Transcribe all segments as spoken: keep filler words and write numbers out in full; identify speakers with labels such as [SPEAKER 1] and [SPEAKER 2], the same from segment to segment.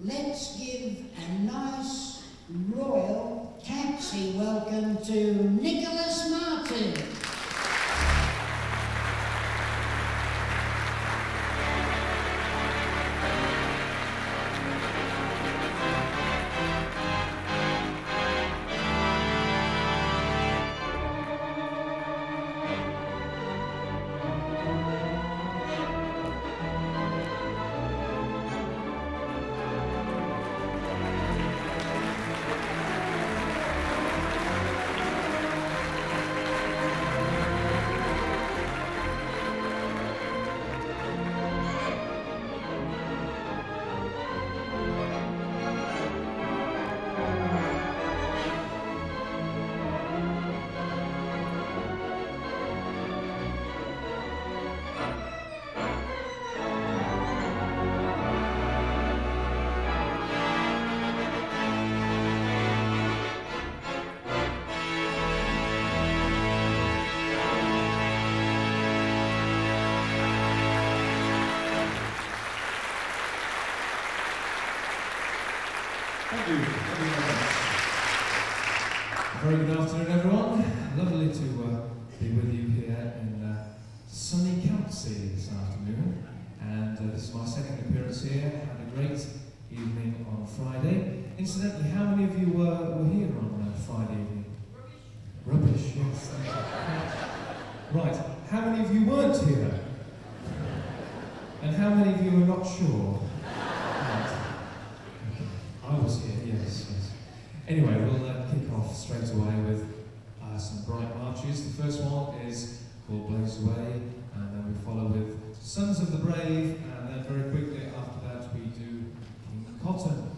[SPEAKER 1] let's give a nice royal taxi welcome to Nicholas Martin.
[SPEAKER 2] Thank you. Thank you very much. A very good afternoon, everyone. Lovely to uh, be with you here in uh, sunny Kelsey this afternoon. And uh, this is my second appearance here. Had a great evening on Friday. Incidentally, how many of you were, were here on uh, Friday evening? Rubbish. Rubbish, yes. Thank you. Right. How many of you weren't here? And how many of you are not sure? I was here, yes, yes. Anyway, we'll uh, kick off straight away with uh, some bright marches. The first one is called Blaze Away, and then we follow with Sons of the Brave, and then very quickly after that we do King Cotton.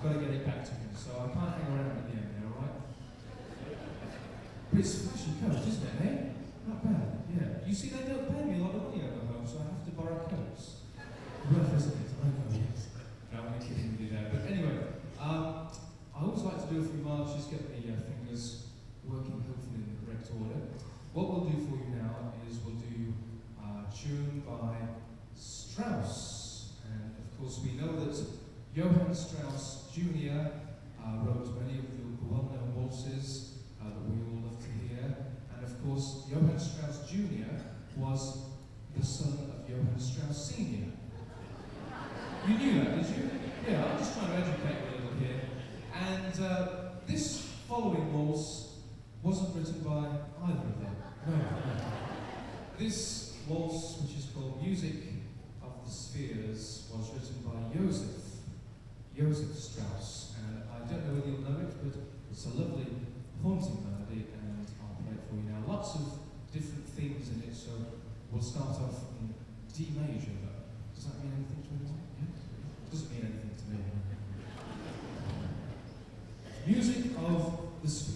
[SPEAKER 2] I've got to get it back to him, so I can't hang around at the end there, alright? But it's a flashy coat, isn't it, eh? Not bad, yeah. You see, they don't pay me a lot of money over home, so I have to borrow coats. Worth, isn't it? I know, yes. No, I'm only kidding with you there. But anyway, um, I always like to do a few marches, get the uh, fingers working hopefully in the correct order. What we'll do for you now is we'll do a tune by Strauss. And of course we know that Johann Strauss Junior Uh, wrote many of the well-known waltzes uh, that we all love to hear. And of course, Johann Strauss Junior was the son of Johann Strauss Senior You knew that, did you? Yeah, I'm just trying to educate you a little here. And uh, this following waltz wasn't written by either of them. No, no. This waltz, which is called Music of the Spheres, was written by Joseph, Joseph Strauss. And I don't know whether you'll know it, but it's a lovely, haunting melody, and I'll play it for you now. Lots of different themes in it, so we'll start off in D major, though. Does that mean anything to anyone? Yeah? Doesn't mean anything to me. Music of the Spheres.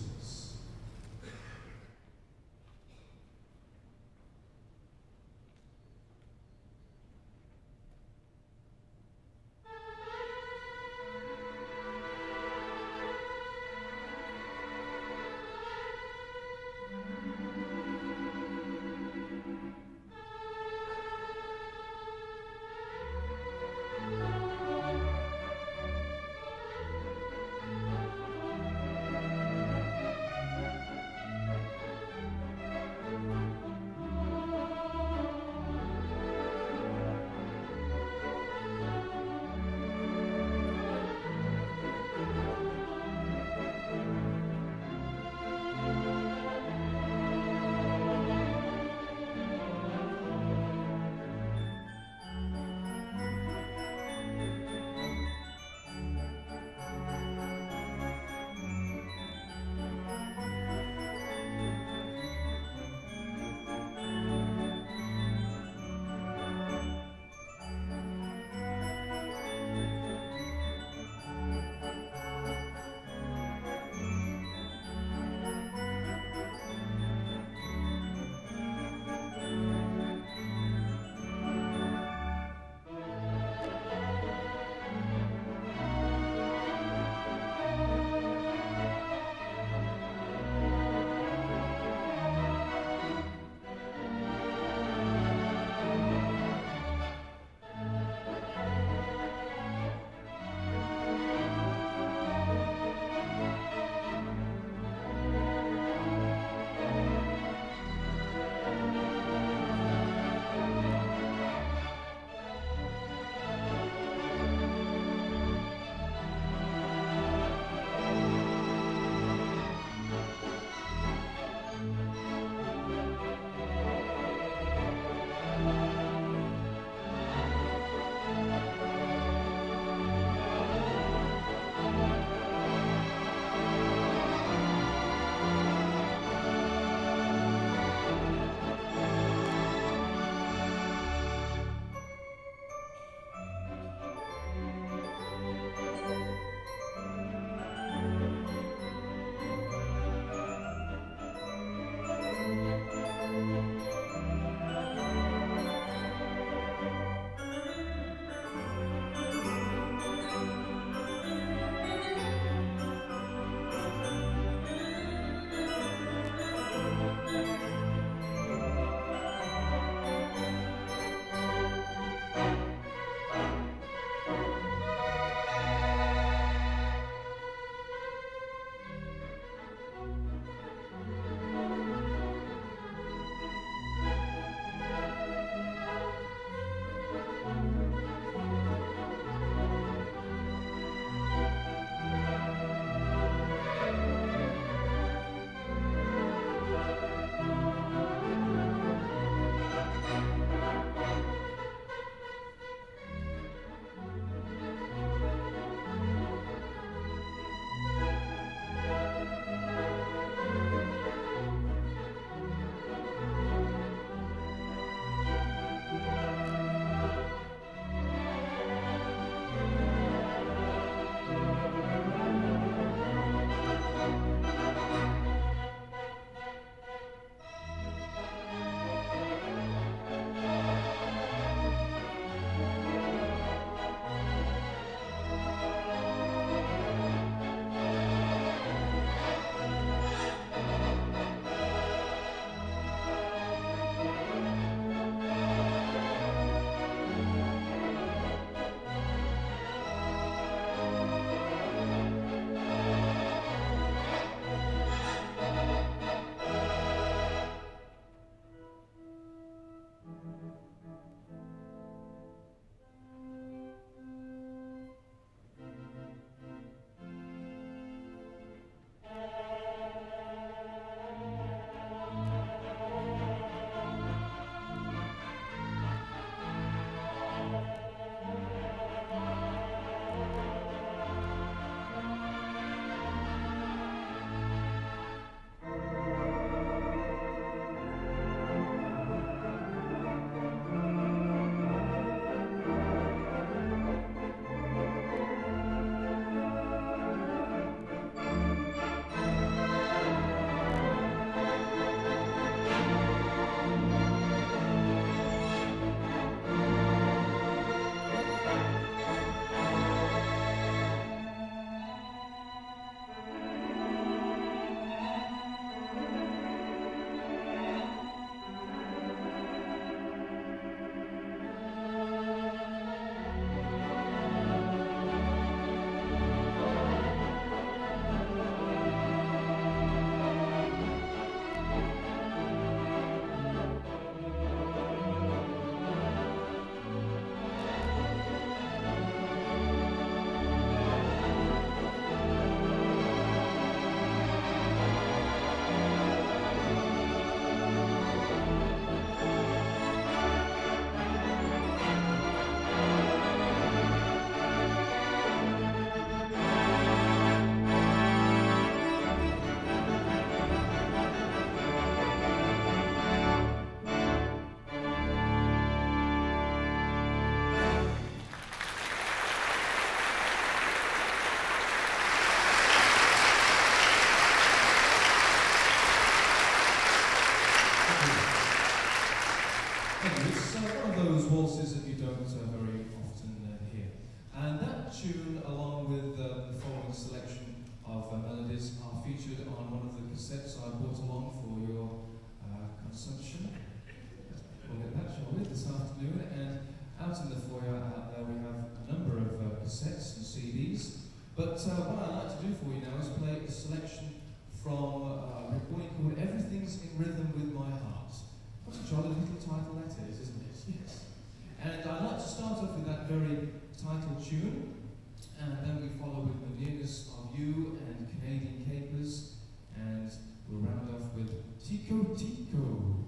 [SPEAKER 2] tune, along with uh, the following selection of uh, melodies, are featured on one of the cassettes I brought along for your uh, consumption. We'll get that, shall we, this afternoon. And out in the foyer out there we have a number of uh, cassettes and C Ds. But uh, what I'd like to do for you now is play a selection from uh, a recording called Everything's in Rhythm with My Heart. What a jolly little title that is, isn't it? Yes. And I'd like to start off with that very title tune, and then we follow with The Nearness of You and Canadian Capers, and we'll round off with Tico Tico.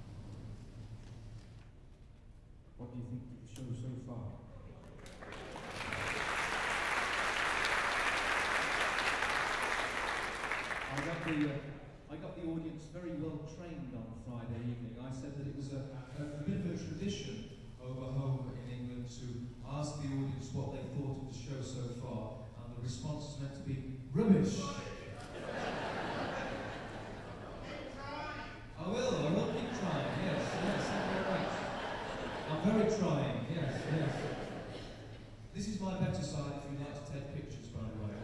[SPEAKER 2] What do you think of the show so far? I got the, uh, I got the audience very well trained on Friday evening. I said that it was a, a, a bit of a tradition over home in England to ask the audience what they thought of the show so far, and the response is meant to be rubbish. I will, I will keep trying, yes, yes, you're right. I'm very trying, yes, yes. This is my better side if you'd like to take pictures, by the way.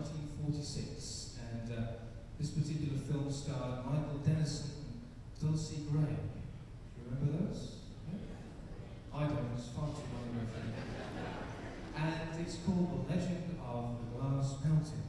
[SPEAKER 2] nineteen forty-six, and uh, this particular film starred Michael Dennison and Dulcie Gray. Do you remember those? Yeah? I don't, it's far too long ago for me. And it's called The Legend of the Glass Mountain.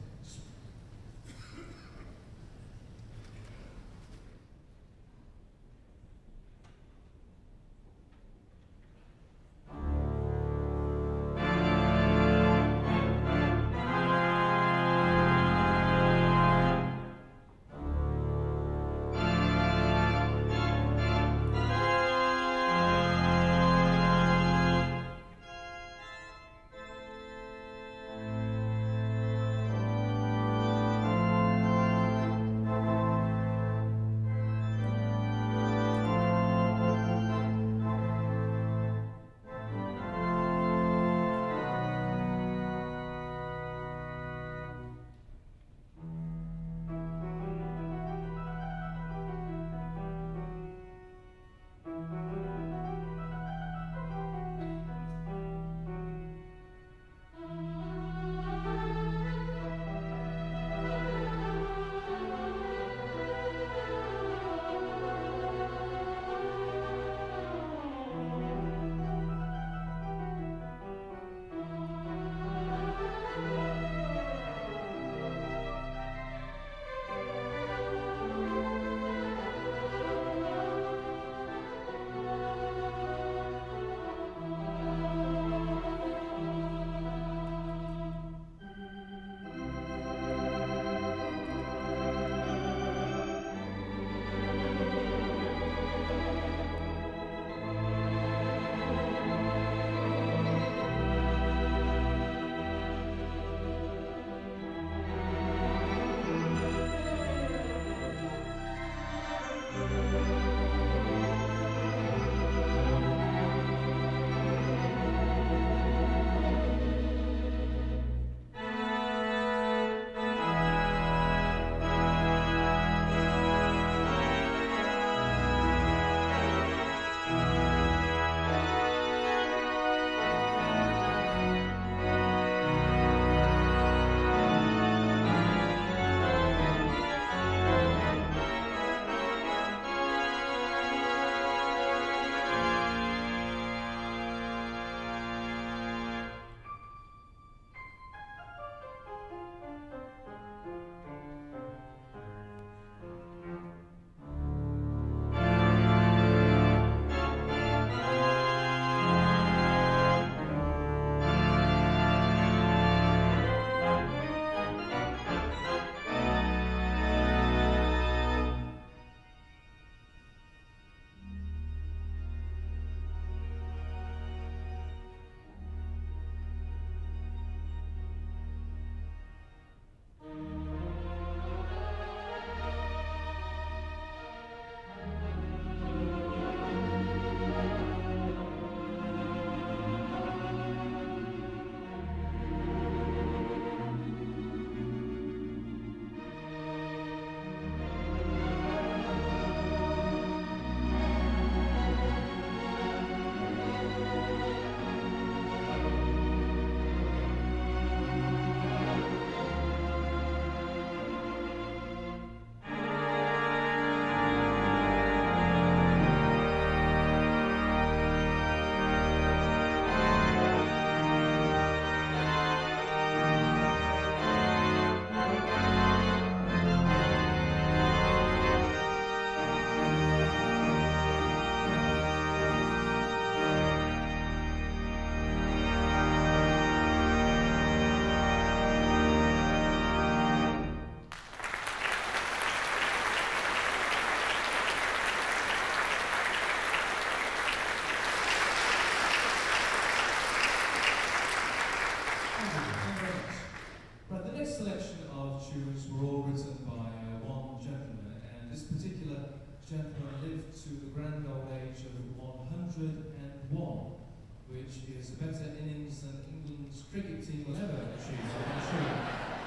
[SPEAKER 2] gentleman lived to the grand old age of one hundred and one, which is a better innings than England's cricket team will ever achieve, I'm sure.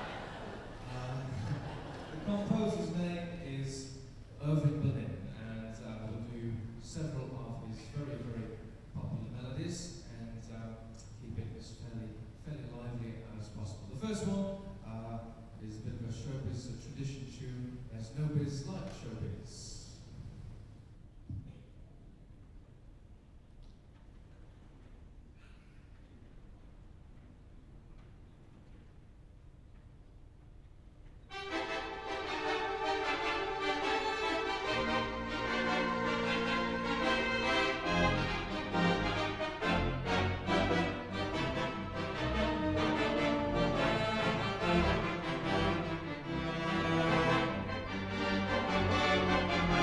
[SPEAKER 2] Um, the composer's name is Irving Berlin, and uh, we'll do several of his very, very popular melodies and uh, keep it as fairly, fairly lively as possible. The first one, uh, is a bit of a showbiz, a tradition tune. There's no biz like showbiz.
[SPEAKER 3] Thank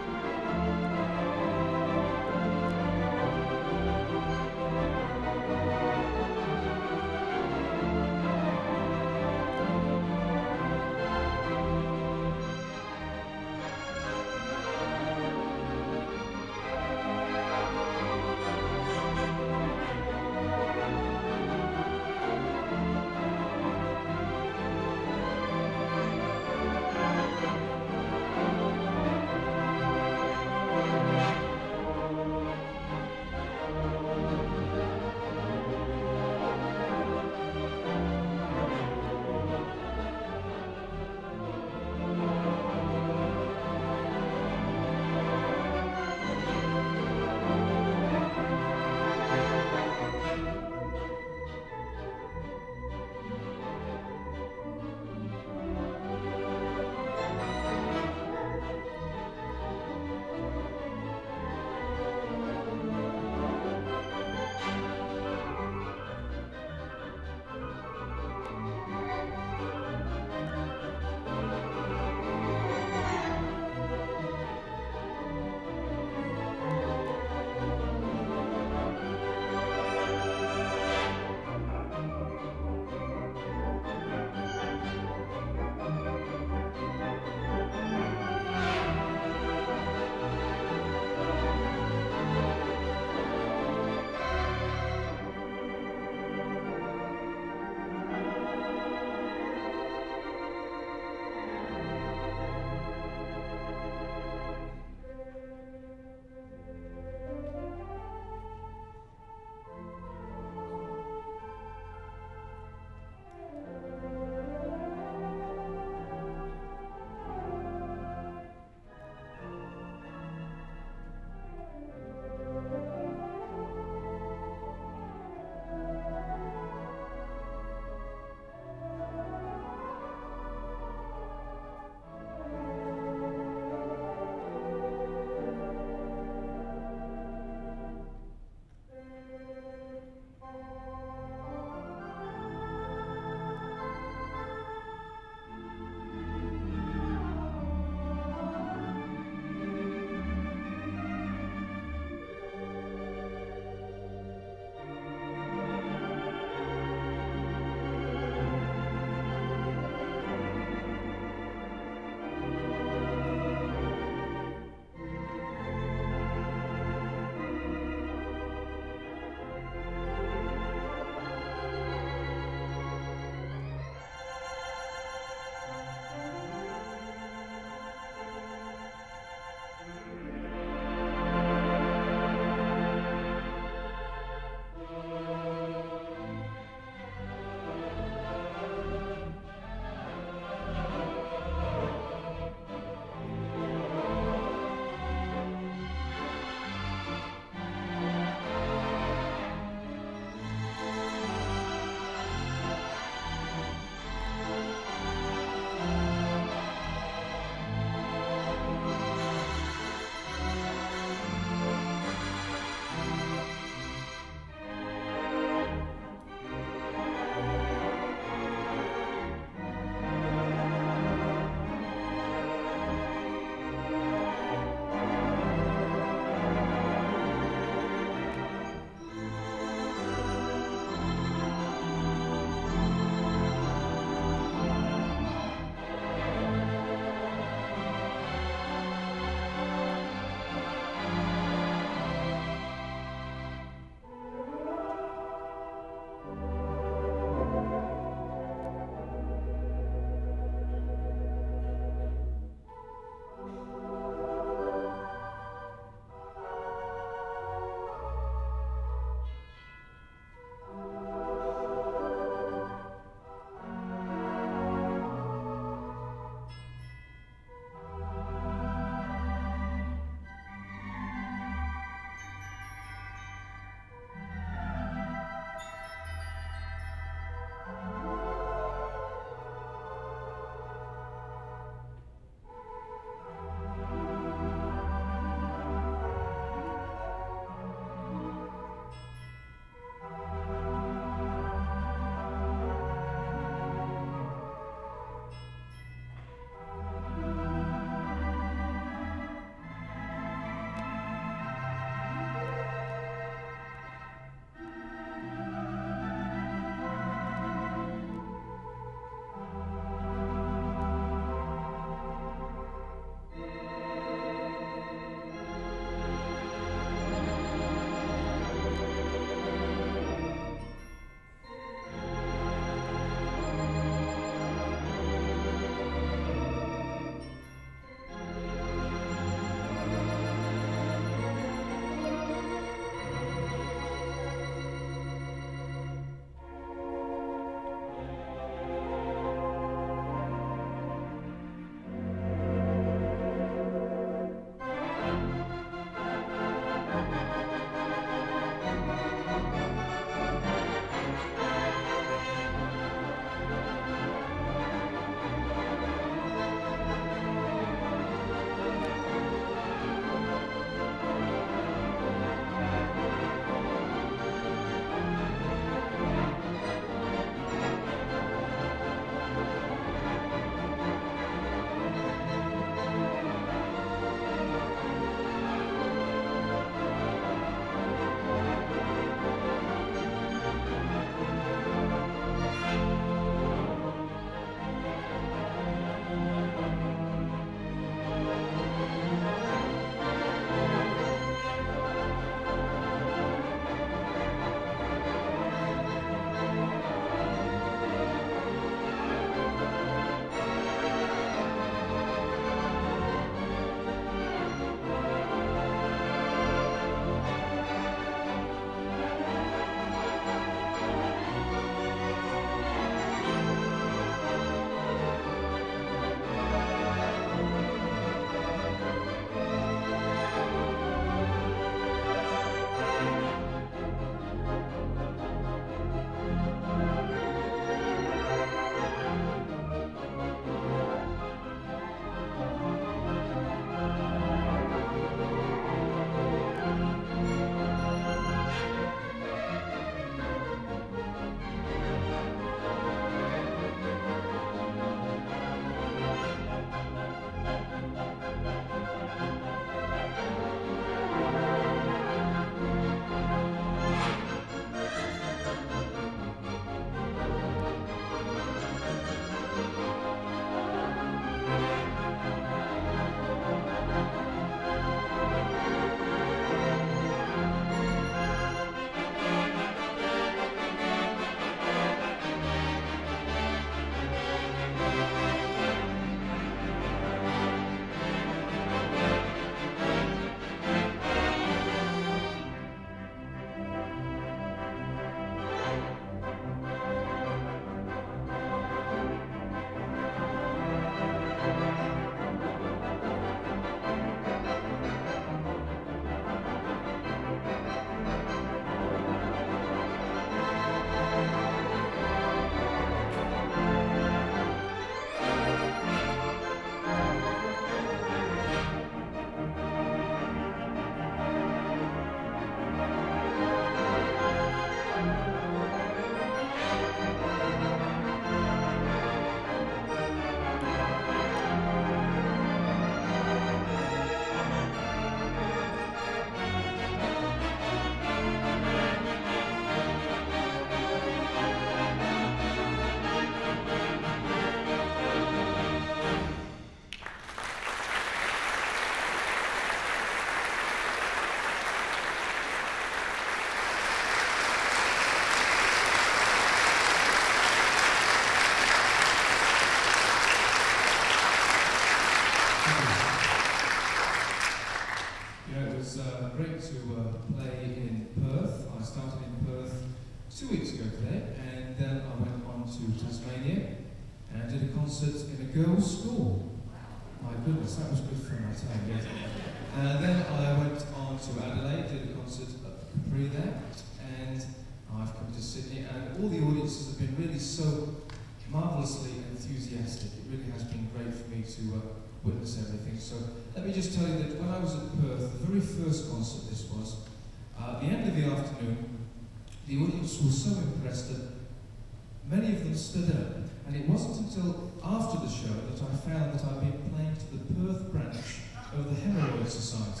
[SPEAKER 2] Tasmania and did a concert in a girls' school. My goodness, that was good fun, I tell you. And then I went on to Adelaide, did a concert at Capri there, and I've come to Sydney, and all the audiences have been really so marvellously enthusiastic. It really has been great for me to uh, witness everything. So let me just tell you that when I was at Perth, the very first concert this was, uh, at the end of the afternoon, the audience was so impressed that many of them stood up, and it wasn't until after the show that I found that I'd been playing to the Perth branch of the Hemorrhoid Society.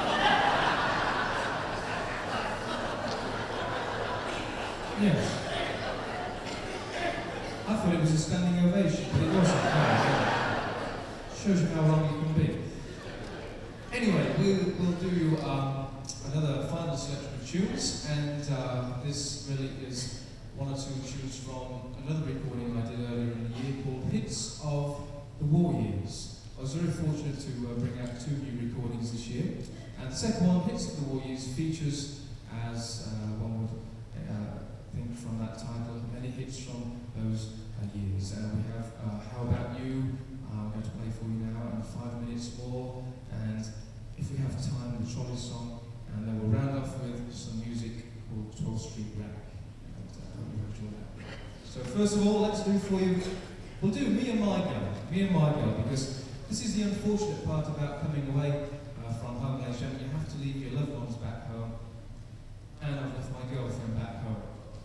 [SPEAKER 2] Yes. I thought it was a standing ovation, but it wasn't. No, shows you how wrong you can be. Anyway, we'll, we'll do um, another final selection of tunes, and uh, this really is one or two tunes from another recording I did earlier in the year called Hits of the War Years. I was very fortunate to uh, bring out two new recordings this year, and the second one, Hits of the War Years, features, as uh, one would uh, think from that title, many hits from those uh, years. And we have uh, How About You, uh, I'm going to play for you now, and Five Minutes More, and if we have time, the trolley song, and then we'll round off with some music called twelfth Street Rack. And I uh, hope you enjoy that. So first of all, let's do for you, we'll do Me and My Girl, Me and My Girl, because this is the unfortunate part about coming away uh, from home, ladies and gentlemen. You have to leave your loved ones back home, and I've left my girlfriend back home.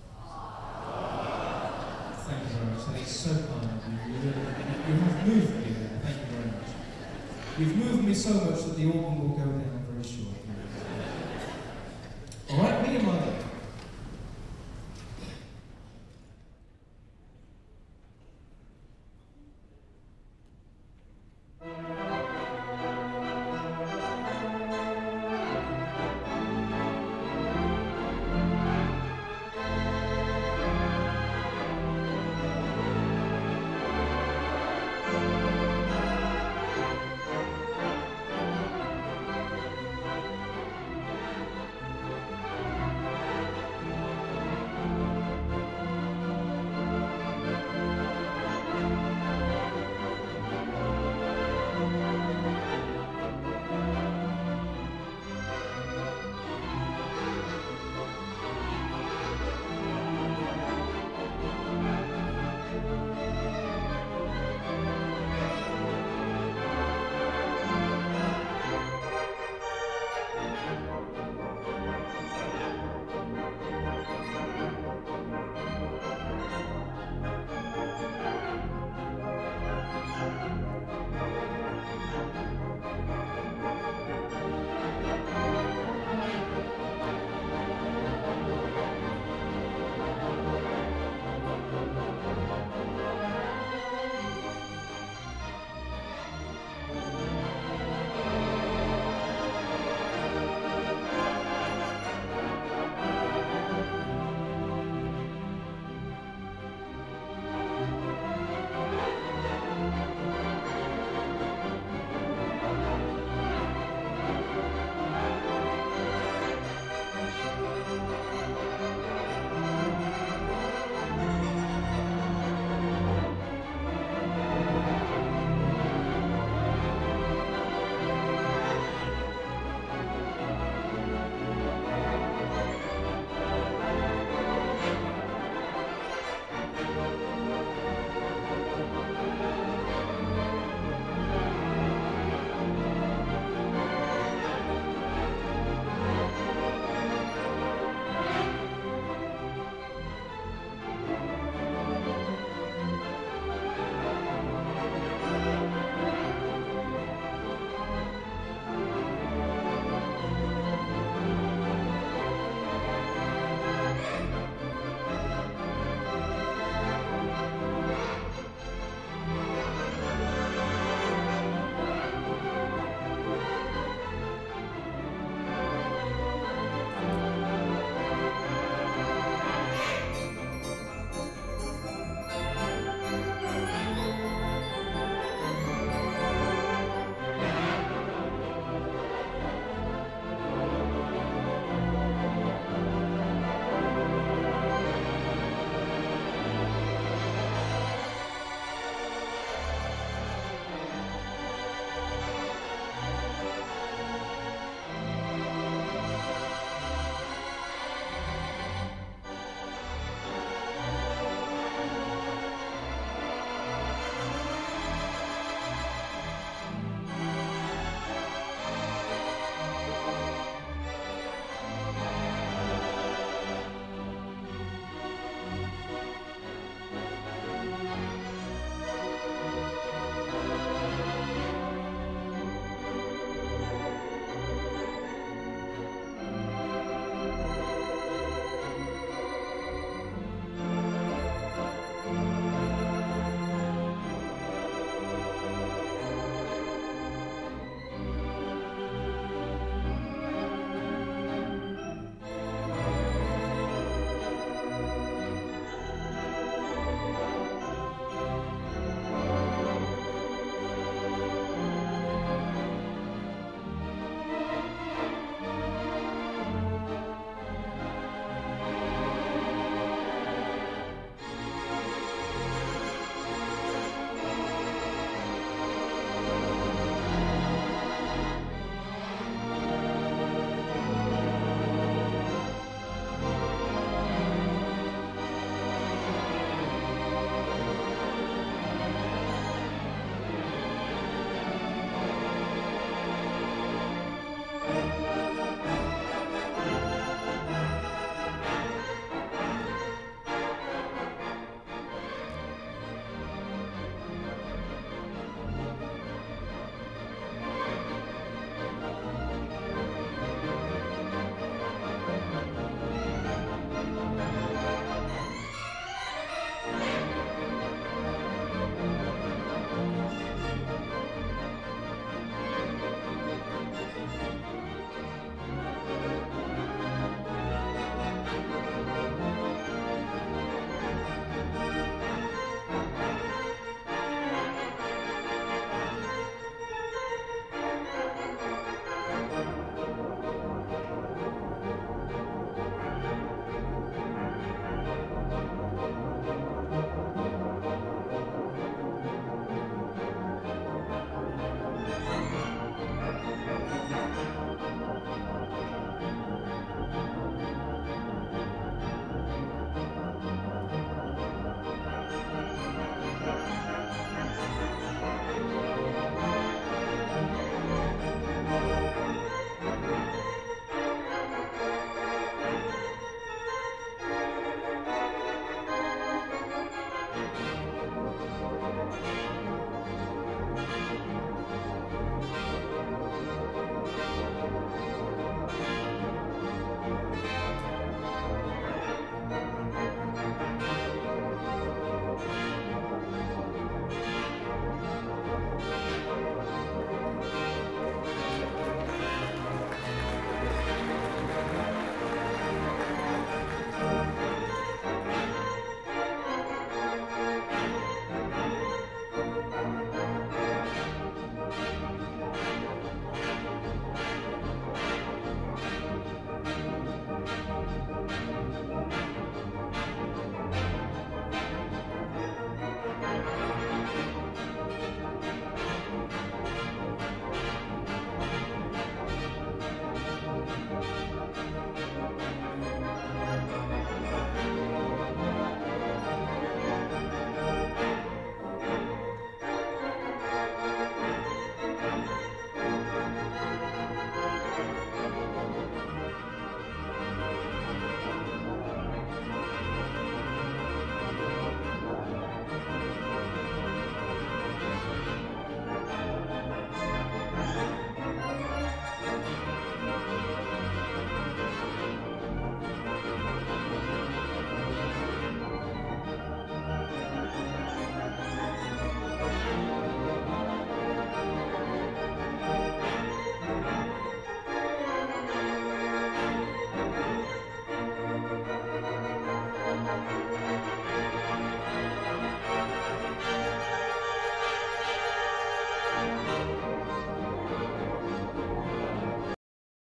[SPEAKER 2] Thank you very much. That is so kind of you. You, really, you, you have moved me there. Thank you very much. You've moved me so much that the organ will go down.